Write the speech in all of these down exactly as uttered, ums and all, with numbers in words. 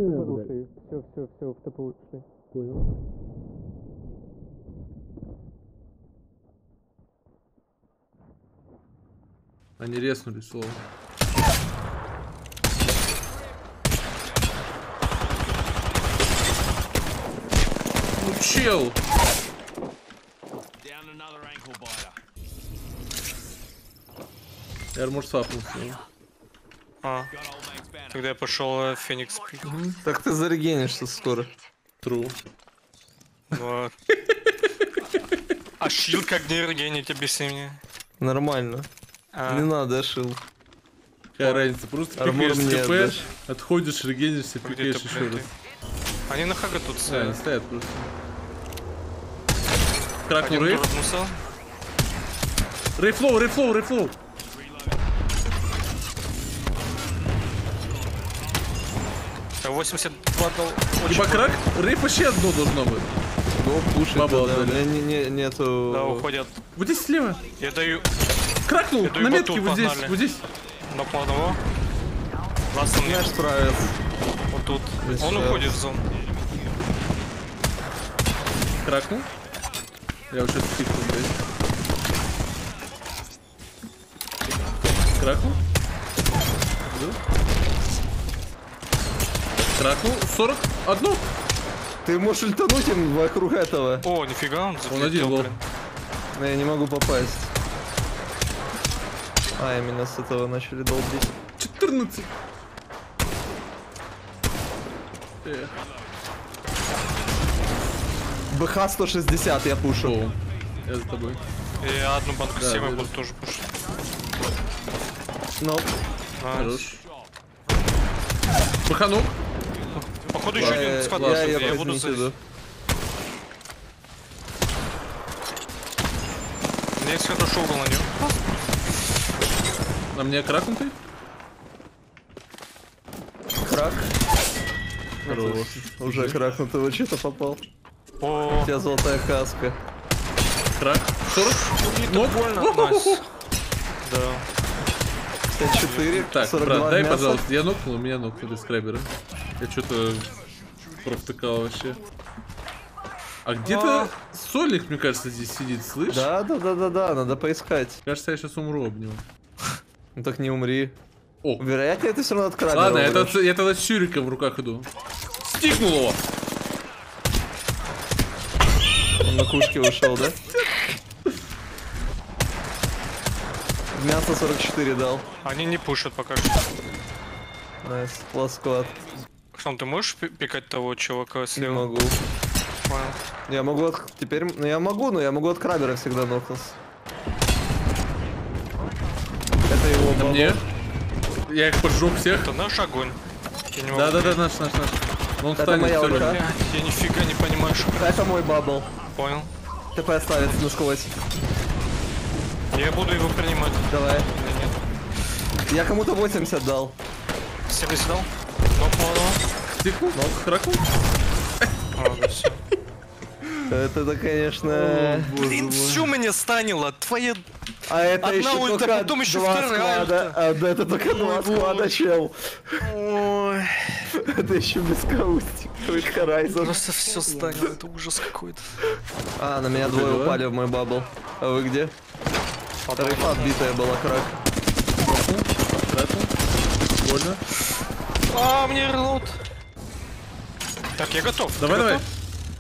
ушли. Все, все, все, в ТП ушли. Понял. Они резнули слово. Ну чел! Я может сапнулся. А, тогда я пошел Феникс. Угу. Так ты зарегенишься скоро. Тру. Вот. А щит как не регенить, объясни мне. Нормально. А. Не надо, шил. Какая разница? Просто Армор пикаешь мне ТП, отдашь. отходишь, регенишься, пикаешь Где-то, еще блин, раз. ты. Они на хага тут Да, они стоят. стоят просто. Кракнул Один рейв. дропнулся. Рейфлоу, рейфлоу, рейфлоу. восемьдесят два дал. Либо крак, рейф вообще одно должно быть. Го пушит, Бабл да, у отдали. меня не, не, нету... Да, уходят. Вот здесь слева. Я даю Кракнул, Я даю на метке, батут, вот здесь, погнали. вот здесь. нокнул одного. Ласт он Знаешь, справится. вот тут. Здесь Он шел. уходит в зону. Кракнул. Я уже стикнул, блядь. Кракнул. Да. Кракнул. сорок. Одну. Ты можешь ультануть им вокруг этого. О, нифига, он Он один залетел, был. блин. Но я не могу попасть. А, именно с этого начали долбить. четырнадцать. Эх. БХ сто шестьдесят я пушу. Шоу. Я за тобой. И одну банку Да, Сима вижу. буду тоже пушить. Ну, Хорош. Баханул. Походу еще один я, склад. я, Я, я буду возьмите, за... иду. У меня есть хорошо угол на нем. На мне кракнутый? Крак. Хорош. Уже кракнутого что-то попал. О, У тебя золотая каска. Крак. сорок. Ну, больно. Найс. Да. пять четыре, Так, сорок два брат, дай, мяса. пожалуйста. Я нокнул, у меня нокнули скрайбера. Я что-то провтыкал вообще. А где-то сольник, мне кажется, здесь сидит, слышь? Да, да, да, да, да, надо поискать. Кажется, я сейчас умру об него. Ну так не умри. О, Вероятнее, ты все равно от крабера ладно, я, умрёшь. тогда- я тогда с чуриком в руках иду. Стикнул его! Он на кушке ушел, да? Мясо сорок четыре дал. Они не пушат пока что. Найс, пласклад. Ксон, ты можешь пи- пикать того чувака Не слева? могу. Понял. Я могу от... Теперь... Ну я могу, но я могу от крабера всегда нокнуться. Это его На бабл. мне. Я их поджег всех. Это наш огонь. Я не могу. Да-да-да, наш, наш, наш. Он Это встанет, моя всё ульта. равно. Блядь, я нифига не понимаю, что... Это мой бабл. Понял. ТП оставится насквозь. Я буду его принимать. Давай. Или нет? Я кому-то восемьдесят дал. семьдесят дал? Нокнул одного. Стикнул, кракнул. А, да всё. Это, конечно... Блин, все меня станило. Твоя... А это Одна еще ульта, только потом еще два вторая склада. А, да, это только два склада, чел. Ой. Это еще без каустик. Horizon. Просто все станило. Это ужас какой-то. А, на меня двое Два. упали в мой бабл. А вы где? Рейфа отбитая была, крак. Кракнул. Больно. А, мне релоуд. Так, я готов. Ты Давай, давай. готов?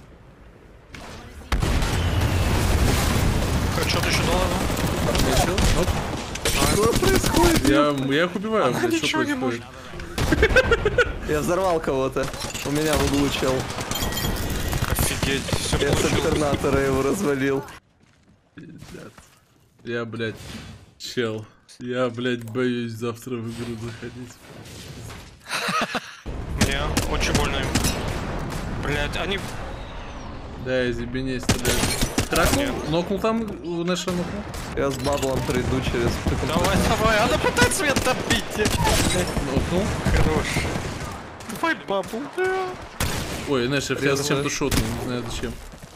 Что ты еще дал его? Еще. Оп. Что происходит? Я, я их убиваю. Она блядь, что ничего не происходит? Я взорвал кого-то. У меня в углу чел. Офигеть, все Я с получилось. альтернатора его развалил. Пиздец. Я, блядь, чел. Я, блядь, боюсь завтра в игру заходить. Мне очень больно им. Блять, они... Да, из ебеней стреляют. Кракнул? Нокнул там, у Нэша нокнул. Я с баблом приду через... Давай, давай, она пытается меня добить. Нокнул. Хорош. Давай, бабу. Ой, Нэш, я тебя Резал, зачем-то да? шотнул, не знаю зачем.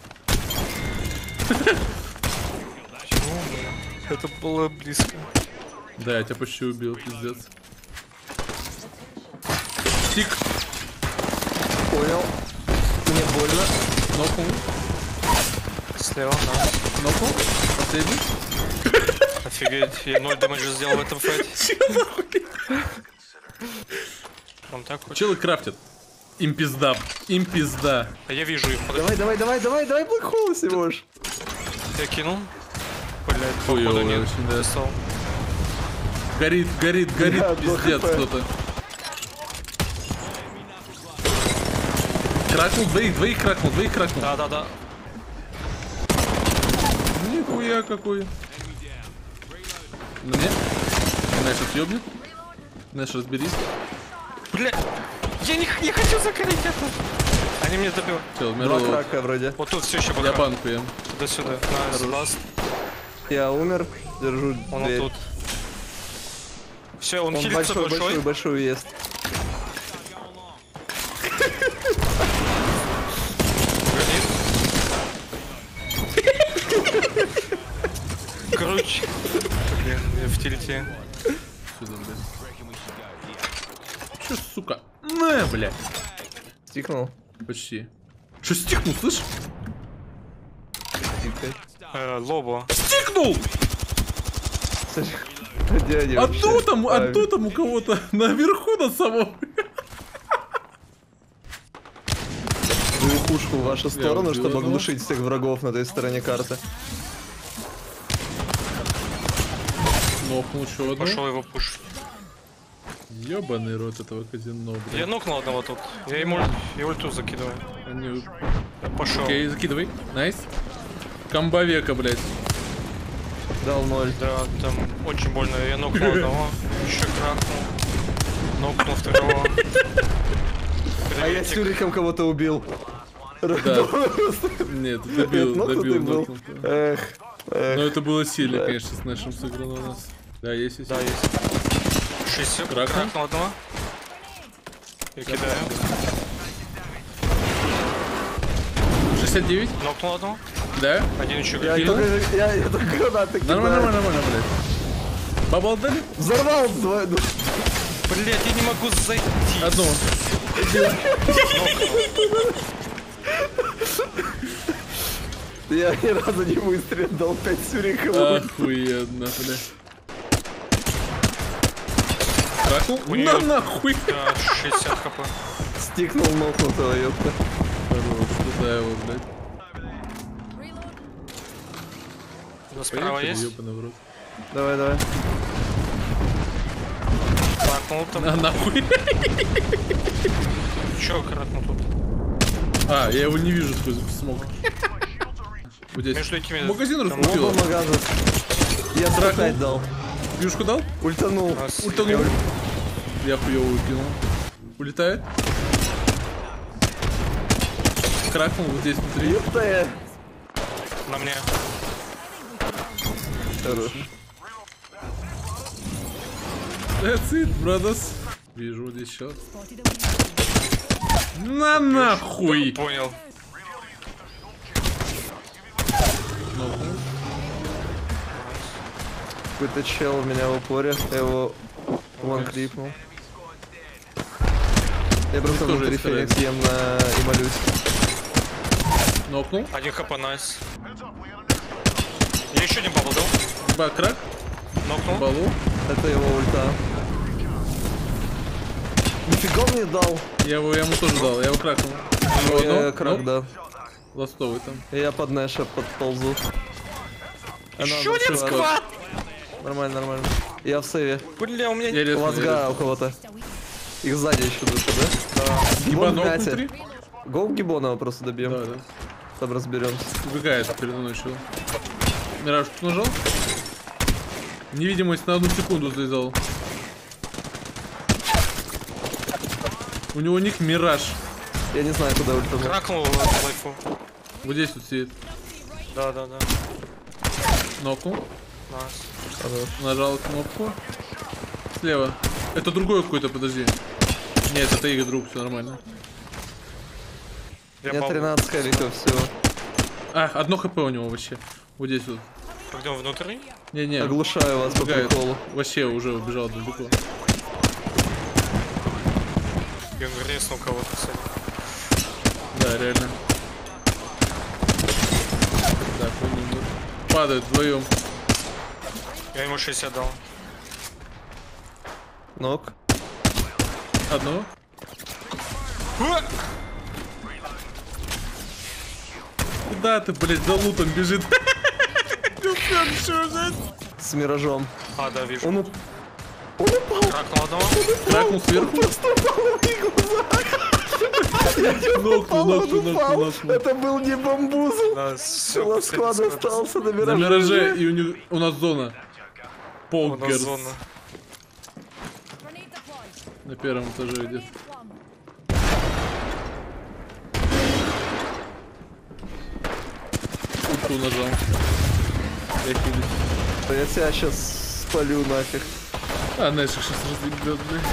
Это было близко. Да, я тебя почти убил, пиздец. Стик. Понял. Мне больно. Нокнул. Слева, да. Нокнул. Последний. Офигеть, я ноль дэмэджа сделал в этом файте. Он так хочет. Челы крафтят. Им пизда. Им пизда. А я вижу их. Подожди. Давай, давай, давай, давай, давай, Black Hole, если можешь. Я кинул. Блять, Хуёво походу нет. очень, да. Достал. Горит, горит, горит, Да, пиздец два хп. кто-то. Кракнул, двоих, двоих кракнул, двоих кракнул. Да, да, да. Нихуя какой. На мне? Нэш отъебнет. Нэш, разберись. Бля, я не, не хочу закрыть это. Они мне добивают. Чел, Два умер. крака вроде. Вот тут все еще Я пока. банку ем. Туда-сюда. Найс, ласт. Я умер. Держу Он дверь. вот тут. Все, он, Он хилится большой, большой. большой, большой ест. Круче. Блин, я в тильте. Сюда, блядь. Чё, сука? На, блядь. Стикнул. Почти. Что, стикнул, слышь? Стикай. Э, лобо. Стикнул! Где они А вообще? то там, а А, то там у кого-то наверху на самом. Двухушку в вашу сторону, убил чтобы одного. оглушить всех врагов на той стороне карты. Нокнул еще одну. Пошел его пуш. Ёбаный рот этого казино, блядь. Я нокнул одного тут. Я ему я ульту закидываю. Они... Я пошел. Окей, закидывай. Найс. Комба века, блядь. Дал ноль. Да, там очень больно. Я нокнул одного. Еще кракнул. Нокнул второго. А я с Юриком кого-то убил. Да. Нет, добил, Нокнутый добил, был. нокнул. Эх, эх. Но это было сильно, Да. конечно, с нашим сыграно у нас. Да, есть, есть. Да, есть. шестьдесят. Кракнул. Кракнул одного. Я кидаю. шестьдесят девять? Нокнул одного. Да? Один еще Я кидаю. только, я, я только гранаты кидаю. Нормально, нормально, нормально, блядь. Бабл дали? Взорвал двое. ну, Блять, я не могу зайти. Одну. Я ни разу не выстрелил, дал пять Юриков. Охуенно, бля. Кракнул? У На неё- нахуй! Да, шестьдесят хп. Стикнул нокнутого, ёпта. Хорош, туда его, блядь. Да, справа Поехали, есть. ёбаный в рот. Давай, давай. Кракнул там. На нахуй. Чё кракнул тут? А, я его не вижу сквозь смог. Вот здесь. Между этими... Магазин там раскрутила. Оба магаза. Я сорок дал. Плюшку дал? Ультанул. нас- Ультанул. Я хуёво укинул. Улетает. Кракнул вот здесь внутри. Ёпта. На мне. Хорош. That's it, brothers. Вижу вот здесь еще. На нахуй! Понял. Нокнул. Какой-то чел у меня в упоре. Я его вон клипнул. Я просто тоже внутри есть Феникс ем на... и молюсь. Нокнул. Один хп, найс. Я еще один бабл дал. Ба, крак. Нокнул. Балу. Это его ульта. Нифига мне дал. Я его, я ему тоже дал, я его кракнул. Ну, Еще я одно. крак, Ноп. да. Ластовый там. Я под Нэша подползу. Она Еще один зашла. сквад! Нормально, нормально. Я в сейве. Бля, у меня... Я У резко, вас я га резко. у кого-то. Их сзади еще души, да? Да. Ебанок Гибон внутри? Гоу Гибонова просто добьем. Да, да. Там разберемся. Убегает передо мной еще. Мираж тут нажал. Невидимость на одну секунду залезал. У него ник Мираж. Я не знаю, куда ультанул. Кракнул лайфу. Вот здесь вот сидит. Да, да, да. Нокнул. Найс. Нажал кнопку. Слева. Это другой какой-то, подожди. Нет, это их друг, все нормально. У Я меня бабл. тринадцать хеликов всего. А, одно хп у него вообще. Вот здесь вот. Пойдем внутрь. Не-не. Оглушаю вас по убегает. приколу. Вообще уже убежал далеко. Я резнул кого-то, кстати. Да, реально. Так, он умер. Падают вдвоем. Я ему шестьдесят дал. Нок. Одного. Куда ты, блядь, за лутом бежит? С миражом. А, да, вижу. Он, уп- он упал. Кракнул одного. Кракнул сверху. Просто упал в мои глаза. Нокнул, нокнул, Он упал. нокнул, нокнул. Это был не бамбузл. Да, все, Целый склад остался на На мираже. мираже, и у, них, у нас зона. У нас Полгерс. зона. На первом этаже идет. Ульту нажал. Я хилюсь. Я тебя сейчас спалю нафиг. А, знаешь, их сейчас разъебет, блядь.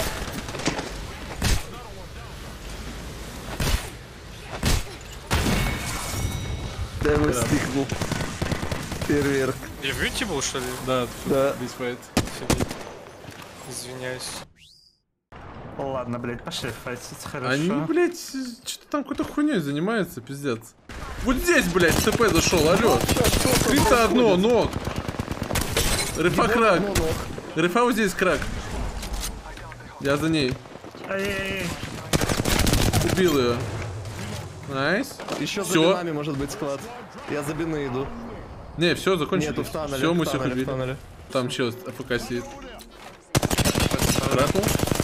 Я его стикнул. Фейерверк. Я в бьюти был, что ли? Да, Да. здесь файт. Извиняюсь. Ладно, блядь, пошли файтить, хорошо. Они, блядь, что-то там какой-то хуйней занимаются, пиздец. Вот здесь, блядь, ТП зашел, алло. Крита одно, ног. Рефа крак. Рефа вот здесь крак. Я за ней. Ай-яй-яй. Убил ее. Найс. Еще за Всё. бинами может быть склад. Я за бины иду. Не, все, закончили. Нету в тоннеле. Все, мы в всех тоннеле, в убили. тоннеле. Там чел АФК сидит. Кракнул.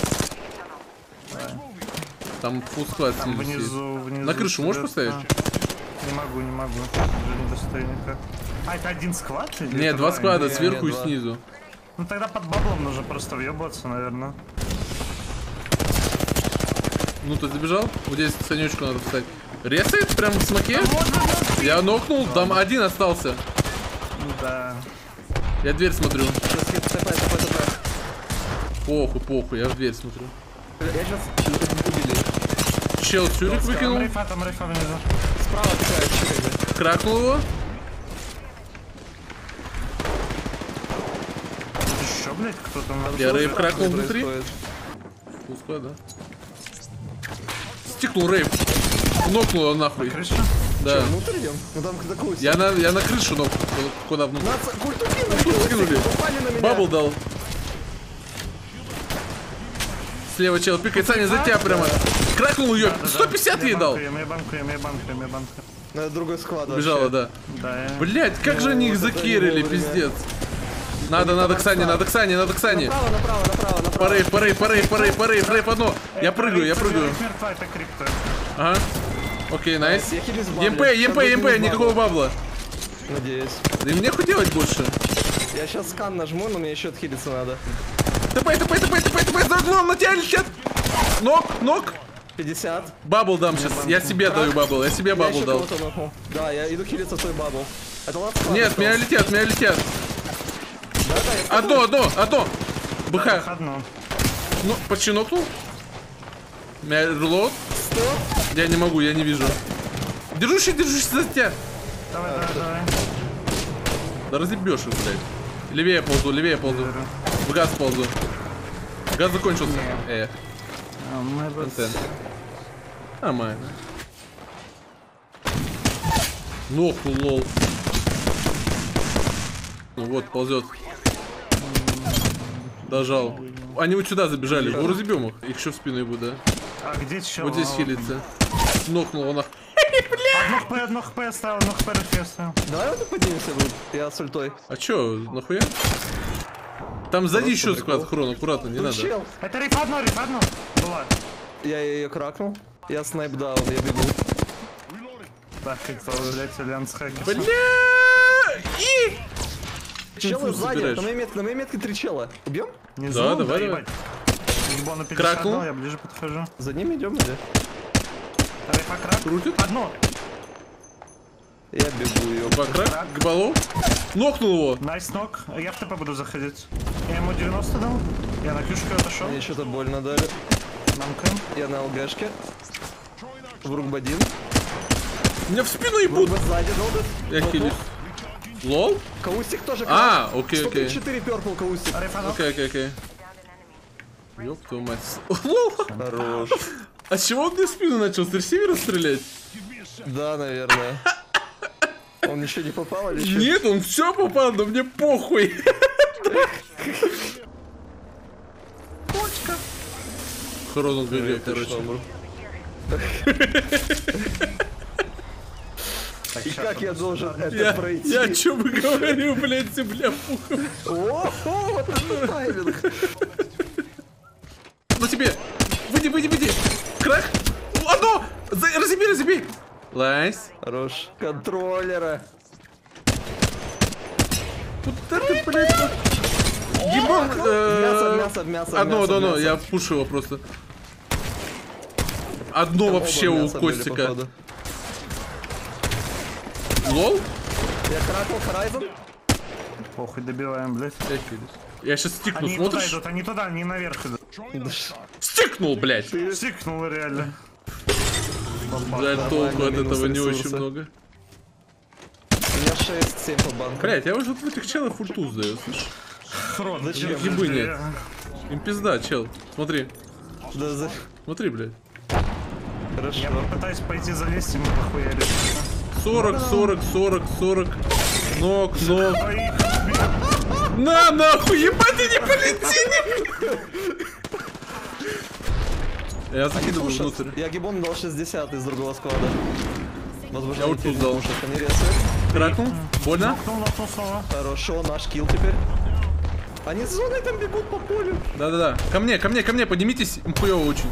Там фулл склад Там снизу сидит. внизу, внизу. На крышу можешь сидят, поставить? а. Не могу, не могу. Уже не достаю никак. А, это один склад? Или Не, это два склада, Не, сверху не, и два. снизу. Ну тогда под баблом нужно просто въебываться, наверное. Ну ты забежал? Вот здесь Санечку надо встать. Ресает прям в смоке? Я нокнул, там один остался. Да. Я дверь смотрю. Сейчас хит, тэпэ, тэпэ, тэпэ. Похуй, похуй, я в дверь смотрю. Я сейчас убили. Чел сюрик Там выкинул, рейфа, там рейфа внизу. Справа такая чекай. кракнул его. Еще, блядь, кто там? Я рейв кракнул Что внутри. происходит? Пускай, да. Стикнул рейв. Нокнул его нахуй. Крыша? Да. Внутрь идем? Ну там такой. Я на, я на крышу нокнул. Куда внутрь? Нас культу кинули. Тут скинули. Упали на меня. Бабл дал. Слева чел пикает, Саня, за тебя прямо. Кракнул ее. сто пятьдесят ей дал. Я мне банку, я мне банку, я мне банку. На Ну, другой склад. Бежала, да. Да, я... Блять, как же они их вот это закерили, не вовремя. пиздец. Надо, надо к Сане, надо к Сане, надо к Сане. Направо, направо, направо, направо. Порей, порей, порей, порей, порей, рейп одно. Я прыгаю, я прыгаю. Мертва, это крипто. Ага. Окей, найс. Я хилюсь в бабле. ЕМП, ЕМП, Как ЕМП, будто не никакого бабл. бабла. Надеюсь. Да им нехуй делать больше. Я сейчас скан нажму, но мне еще отхилиться надо. ТП, ТП, ТП, ТП, ТП, за углом, на тебя летят. Нок, нок. пятьдесят. Бабл дам сейчас. Я себе даю бабл, я себе Я бабл еще дал. кого-то нокнул. Да, я иду хилиться в твой бабл. Это лад склад Нет, остался. меня летят, меня летят. Да, да, я Одно, одно, одно. БХ. Одну. Ну, почти нокнул. Меня релоуд. Что? Я не могу, я не вижу. Держусь, держусь за тебя. Давай, давай, давай. Да разъебешь их, блядь. Левее ползу, левее ползу. В газ ползу. Газ закончился. Эх, А, мы вот- контент. Нормально. Нохнул, лол. Ну вот, ползет. Дожал. Они вот сюда забежали. Ну, разъебем их. Их еще в спину ебут, да? А где чел? Вот здесь хилится. Нокнул он. Одно хп, одно хп оставил, одно хп рефи оставил. Давай вот поднимемся тут. Я с ультой. А чё, нахуя? Там сзади еще прикол. склад, Хрон, аккуратно, не Тут надо. чел. Это рейф одно, рейф одно. Была. Я ее кракнул. Я снайп даун, я бегу. Так, кто, блядь, альянс хакер. Бля! И! Челы Инфу сзади. собираешь. На моей метке, на моей метке три чела. Убьем? Не Да, знаю, давай, давай. ебать. Ебану пятьдесят Кракнул. дал, я ближе подхожу. За ним идем или? Рейфа крак. Крутит? Одно. Я бегу ее. Покрак, к балу. Нокнул его. Найс нок. Я в ТП буду заходить. Я ему девяносто дал. Я на крышку отошел. Мне что-то больно дали. Намкаем. Я на ЛГшке. В Рукбадин. Меня в спину ебут. Рукбад сзади долбит. Я хилюсь. Лол? Каустик тоже А, крак. окей, окей. сто четыре перпл каустик. Рейфа нок. Окей, окей, окей. Ёб твою мать. Лол. Хорош. А с чего он мне в спину начал? С ресивера стрелять? Да, наверное. Он ничего не попал или что? Нет, он все попал, но мне похуй. Хоронул ГГ, короче. И как я должен это Я, пройти? я о чем и говорю, блядь, земля пухом. О, о, вот это тайминг. Ну тебе! Выйди, выйди, выйди! Крак! Одно! За- Разъеби, разъеби! Лайс! Хорош. Контроллера. Вот это, блядь! Ебан! Мясо, мясо, мясо. Одно, мясо, одно, мясо. я пушу его просто. Одно Там вообще оба у мяса были, Костика. походу. Лол? Я кракнул Horizon. Похуй, добиваем, блядь. Я сейчас стикну, Они туда смотришь? идут, они туда, они наверх идут. Стикнул, блядь! Сикнул реально. Жаль, толку от минус этого не ресурса. очень много. У меня шесть-семь по банкам. Блядь, я уже в этих челах ульту сдаю, слышишь? Хрон, Зачем? Ебы нет. Им пизда, чел. Смотри, Да, за... смотри, блядь. Хорошо. Я попытаюсь пойти залезть, ему похуярить. сорок, сорок, сорок, сорок. Ног, ног. Ой, На, нахуй, ебать, ты не полетели! Я закидываю Пушат. внутрь. Я гибон дал шестьдесят из другого склада. Возможно, Я они ульту теперь не дал. пушат, они резают. Кракнул? Больно? ну, ну, снова. Хорошо, наш килл теперь. Они с зоной там бегут по полю. Да-да-да. Ко мне, ко мне, ко мне, поднимитесь. Им хуёво очень.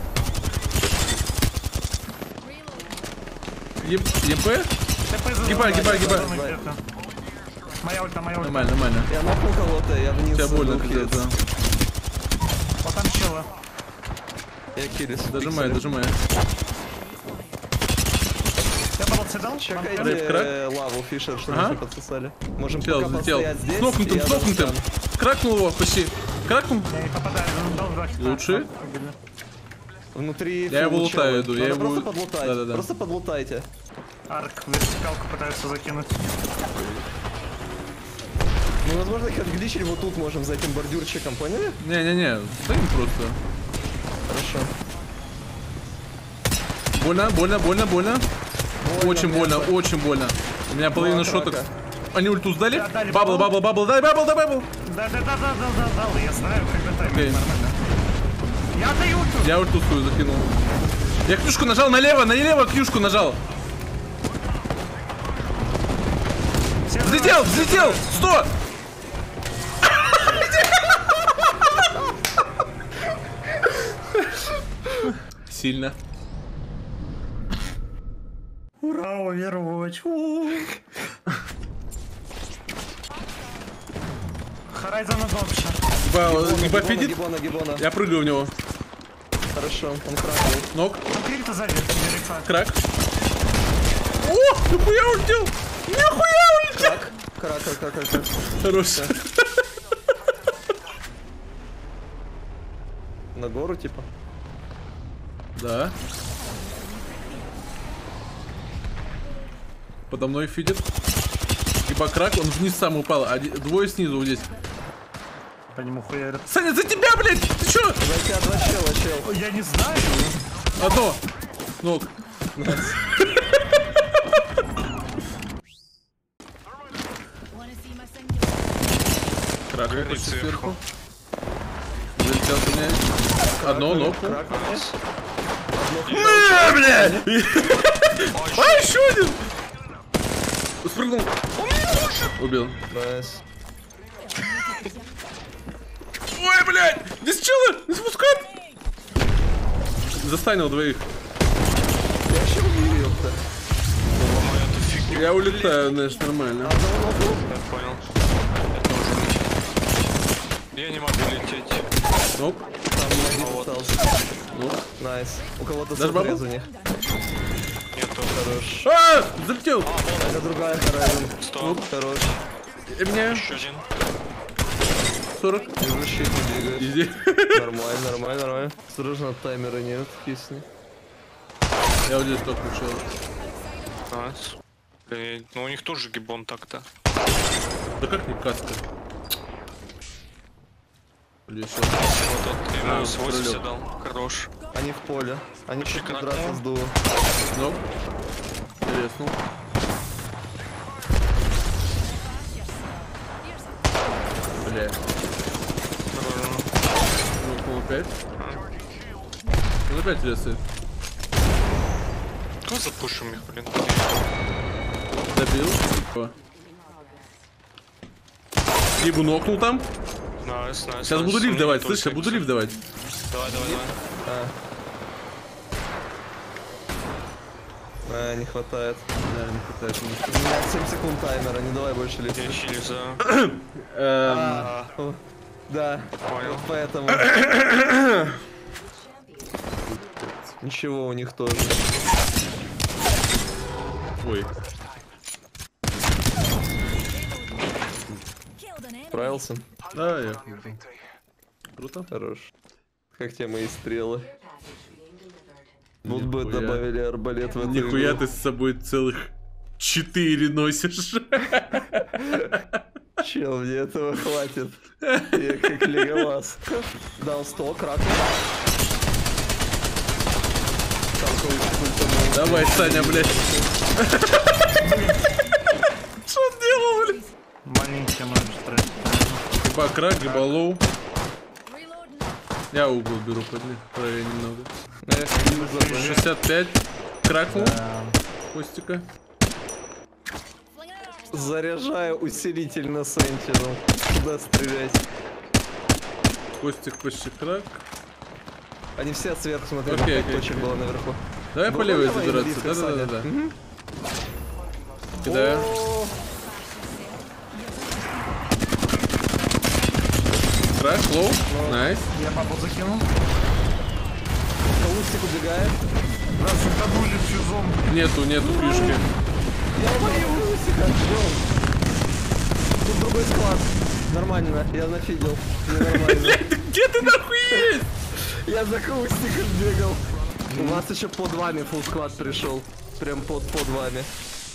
Еб... ЕП? ТП за Гибай, зоной, гибай, за гибай. зоной где-то. Моя ульта, моя ульта. Нормально, нормально. Я нахнул кого-то, я вниз. Тебя больно, забыл кстати, хилиться. да. Вот там челы. Я киллюсь. Дожимай, дожимай. Я баллонцы дал? Чекайте Рэп, крак? э, лаву, Фишер, что Ага. мы подсосали. Можем Чел пока взлетел. постоять здесь. С нокнутым, и я с нокнутым. достану. Кракнул его почти. Кракнул? Я не попадаю, он дал два хита. Лучше. Внутри Я его фул лутаю челы. иду, я Надо его- просто подлутать. Да-да-да. Просто подлутайте. Арк вертикалку пытается закинуть. Ну, возможно, их отгличили вот тут можем за этим бордюрчиком, поняли? Не-не-не, стоим просто. Хорошо. Больно, больно, больно, больно. Больно, Очень больно, мясо. очень больно. У меня половина Два шоток. крака. Они ульту сдали? Да, дали Бабл, бабл. бабл, бабл, дай бабл, дай бабл. Да-да-да-да-да-да, я знаю, когда тайминг Окей. нормально. Я даю ульту. Я ульту свою закинул. Я книжку нажал налево, налево книжку нажал. Все Взлетел, взлетел! Сто! Сильно. Ура, Overwatch. У. Horizon adoption. Вау, Гибона, не пофидит? Гибона, гибона. Я прыгаю в него. Хорошо, он кракнул. Ног, Конкретно сзади, Верифа. крак. О, нихуя улетел! Нихуя улетел! Крак. Крак, крак, крак, крак, крак. Хорош. На гору, типа. Да. Подо мной фидит. Типа крак, он вниз сам упал, а двое снизу вот здесь. По нему хуярят. Саня, за тебя, блядь! Ты чё? За тебя два чела, чел. Я не знаю. Одно. Ног. Крак Горит почти сверху. сверху. Залетел ко мне. Одно, ног. Крак. На, блядь! А, еще один! Спрыгнул. Убил. Найс. Ой, блядь! Здесь челы! Не спускай! Застанил двоих. Я вообще удивился. Это фигня. Я улетаю, знаешь, нормально. Я понял. Я тоже лечу. Я не могу лететь. Ног. Там один остался. Ног. Найс. У кого-то Даже сюрприз бабл? у них. Нету. Хорош. А! Залетел! Это другая Horizon. Стоп. Хорош. И мне Еще один. сорок. Держу щит, не двигаешь. Иди. Нормально, нормально, нормально. Осторожно, таймера нет, песни. Я вот здесь только включил. Найс. Блин, ну у них тоже гибон так-то. Да как не каска? Или еще? Вот тот, я ему А, с восемьдесят пролёт. дал. Хорош. Они в поле. Они чуть Шикарно. драться с дуо. Ну. Интересно. Бля. Ну, опять. Он опять рисует. Кто запушим их, блин? Добил. О. Либо нокнул там. Найс, найс. Сейчас буду лифт давать, слышишь, я буду лифт давать. Давай, давай, давай. А. А, не хватает. Да, не хватает. У меня семь секунд таймера, не давай больше лифт. Я чили за... Эм, А, о, да, Понял. вот поэтому. Ничего у них тоже. Ой. Справился? Да, я круто. Круто. Хорош. Как те мои стрелы. Вот бы Нихуя. добавили арбалет в эту Нихуя игру. ты с собой целых четыре носишь. Чел, мне этого хватит. Я как Леголас. Дал сто, крак. Давай, Саня, блядь. Что он делал, блядь? Маленький можешь тратить. Гиба крак, гиба лоу. Я угол беру под них, правее немного. шестьдесят пять. Кракнул. Костика. Заряжаю усилитель на Сентину. Куда стрелять? Костик почти крак. Они все сверху смотрели, Окей, пять окей, точек окей. было наверху. Давай по Ну, левой давай, забираться. близко, Да-да-да-да. Саня. Кидаю. О, Крак, лоу. Найс. Я бабу закинул. Каустик убегает. Раз утонули в чужом. Нету, нету фишки. Я убил Каустика, ждем. Тут другой склад. Нормально, я нафидел. Мне нормально. Где ты нахуй есть? Я за Каустиком бегал. У нас еще под вами фулл склад пришел. Прям под, под вами.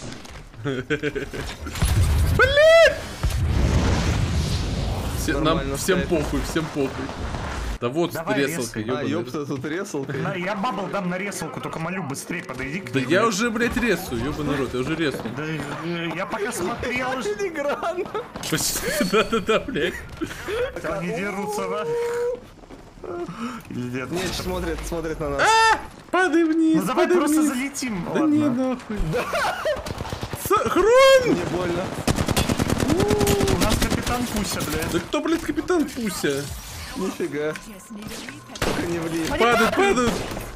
Все, нам Нормально всем стоит. похуй, всем похуй. Да вот Давай, ресалка, ресай. А, ёбаный. ёпта, тут ресалка. На- Я бабл дам на ресалку, только молю быстрее подойди к Да ней, я блядь. уже, блядь, ресу, ёбаный рот, я уже ресу. Да, э, я пока смотрел, что Филигран. Почти, да-да-да, блядь. они дерутся, да? Пиздец. Нет, смотрит, смотрит на нас. Падай вниз, Ну давай падай просто вниз. залетим. Да не, Ладно. нахуй. С- Хрон! Мне больно. У нас капитан Пуся, блядь. Да кто, блядь, капитан Пуся? Нифига. Только не влип. Падают, падают.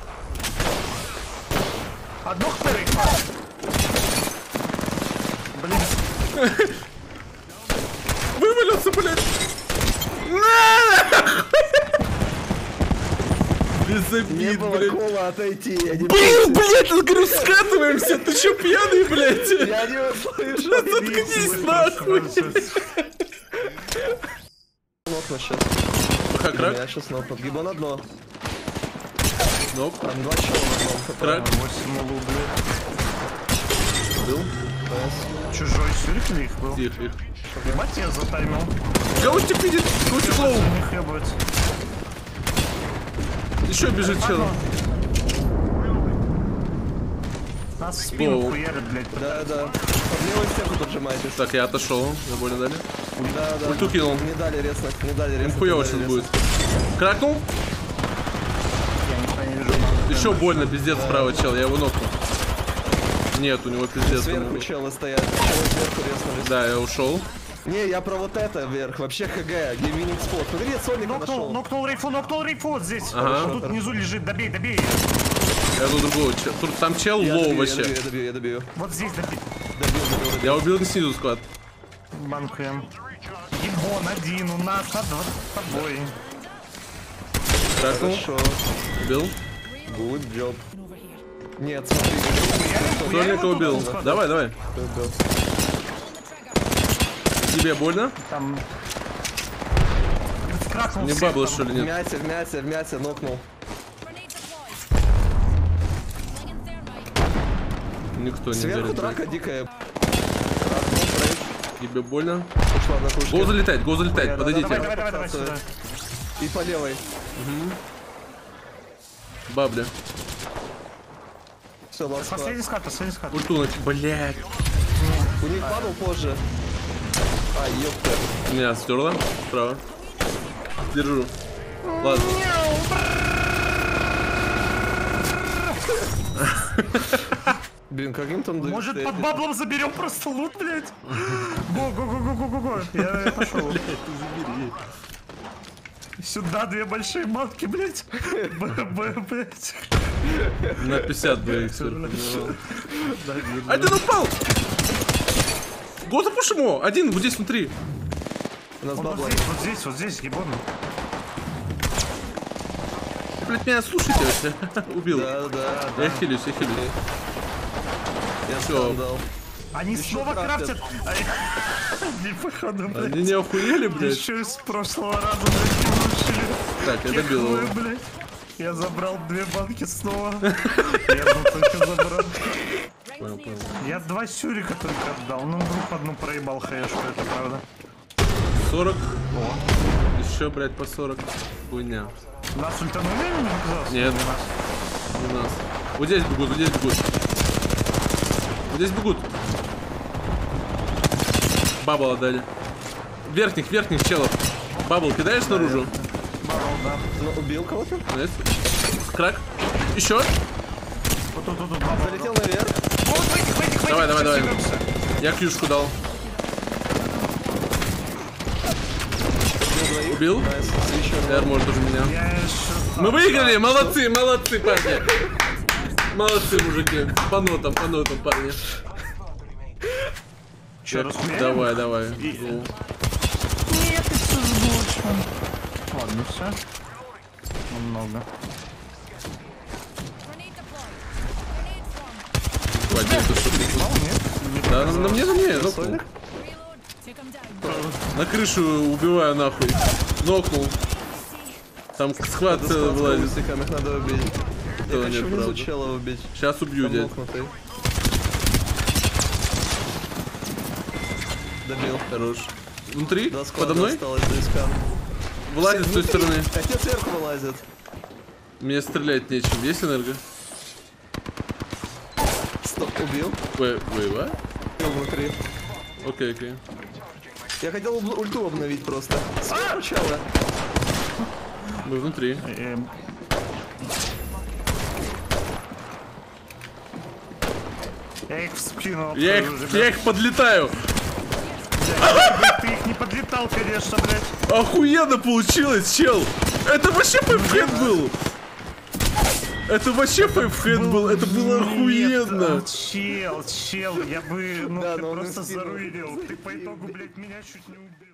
Одно хпэрик. Блин, Вывалился, блядь. Без Не обид, было блядь. кола отойти. Я не Блин, блядь, я говорю, скатываемся. Ты чё, пьяный, блядь? Я не услышал. Заткнись, нахуй. Нокну сейчас. Как Я крак? сейчас нокну. Гибо на дно. Нок. Там два чела на дно. Крак. восемь улу, блядь. Был. Чужой сюрик ли их был? Тихо, их. Ебать я затаймил. Гаустик видит. Гаустик лоу. Не хлебать. Еще бежит чел. Нас в спину Воу. хуярят, блядь. Да, да. Под левую стенку поджимайтесь. Так, я отошел. За больно дали. Да, да. Ульту кинул. Не дали резнуть, не дали резнуть. Хуёво не сейчас дали будет. резнуть. Кракнул. Я нихуя не вижу. Еще больно, пиздец, справа чел. Я его нокнул. Нет, у него пиздец. Сверху ему- челы стоят. Челы сверху резнулись. Да, я ушел. Не, я про вот это вверх. Вообще ХГ. Гейминг спот. Смотри, Соника Нокнул, нашел. нокнул рейфу, нокнул рейфу вот здесь. Ага. Он тут внизу лежит, добей, добей. Я тут другого чела. Тут там чел Я лоу добью, я вообще. добью, я добью, я добью. Вот здесь добей. Добил, добил, добил. Я убил снизу склад. Банкуем. Ебон один у нас, а два с тобой. Кракнул. Хорошо. Убил. Good job. Нет, смотри. Сольника убил. Давай, давай. Убил. Тебе больно? Там... Скракнул Не всех бабло, там. что ли, В нет? мясе, в мясе, в мясе нокнул. Никто не Сверху делит. драка дикая. Тебе больно? Ушла на тушке. Го залетает, го залетает, Давай, подойдите. давай, давай, давай сюда. И по левой. Бабля. Все, ласт склад. Последний склад, последний склад. Ульту на... Блядь. У них падал позже. А, ёпта. Меня стерла. Справа. Держу. Ладно. Блин, каким там... Может под баблом заберем просто лут, блядь? Го-го-го-го-го-го. Я пошел. Сюда две большие матки, блядь. Б, блядь. На пятьдесят двоих сверху. Один упал! Го запушим его! Один вот здесь внутри. У нас Вот бабла. здесь, вот здесь, вот здесь, ебаный. Блять, меня слушайте вообще. Убил. Да, да, да. Я хилюсь, я хилюсь. Я Всё. сам дал. Они Еще снова крафтят. крафтят. Не походу, блядь. Они не охуели, блядь. Еще из прошлого раза, блядь, не улучшили. Так, я добил Кехлы, его. блядь. Я забрал две банки снова. Я одну только забрал. Понял, понял. Я два сюрика только отдал. Ну, вдруг одну проебал хаешку, это правда. сорок. Еще, блядь, по сорок. Хуйня. Нас ультанули или не показалось? Нет. Не нас. У нас. Вот здесь бегут, вот здесь бегут. Вот здесь бегут. Бабл отдали. Верхних, верхних челов. Бабл кидаешь наружу? Барол, да. Ну, убил кого-то? Найс. Крак. Еще. Вот тут, тут, тут, бабл. Залетел наверх. Вот, выйди, выйди, выйди. Давай, давай, Сейчас давай. вернемся. Я кьюшку дал. Убил. Найс. Еще Эр может уже меня. Я еще... Мы выиграли! Молодцы, молодцы, парни! Молодцы, мужики. По нотам, по нотам, парни. Че, расхуяли? Давай, давай. Ну, Нет, ты все сбочен. Ладно, все. Много. хватит, это что ты- Мало, нет? Да, на, на мне, на мне, нокнул. Reload. Take 'em down. На крышу убиваю нахуй. Нокнул. Там схват целый вылазит. Их надо убить. Я Этого хочу нет, внизу правда. чела убить. Сейчас убью, Там дядь. нокнутый. Добил. Хорош. Внутри? Два склада Подо мной? осталось до искан. Вылазит с той стороны. Хотя сверху вылазит. Мне стрелять нечем. Есть энерго? Стоп, убил. Wait, wait, what? Убил внутри. Окей, окей. Я хотел ул- ульту обновить просто. Сверху чела. Мы внутри. Эм, Я их в спину Я обхожу, их, ребят. я их подлетаю. Ты их не подлетал, конечно, блядь. Охуенно получилось, чел. Это вообще фейвхед был. Это вообще фейвхед был. Это было Нет, охуенно. а, чел, чел, я бы, ну Да, ты но он просто и скинул. заруинил. Ты по итогу, блядь, меня чуть не убил.